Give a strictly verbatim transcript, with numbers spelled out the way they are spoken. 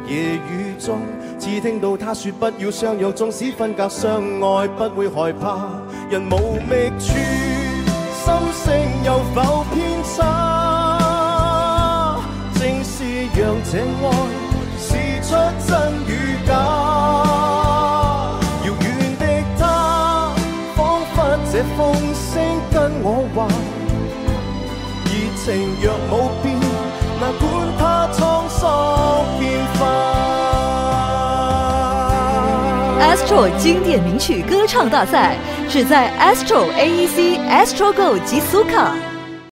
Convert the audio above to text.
夜雨中，只聽到他說不要相讓，縱使分隔相愛不會害怕。人無覓處，心聲有否偏差？正是讓這愛試出真與假。遙遠的他，彷彿這風聲跟我話，熱情若冇變，哪管它滄桑變化。 Astro 经典名曲歌唱大赛，只在 Astro A E C、Astro Go 及苏卡。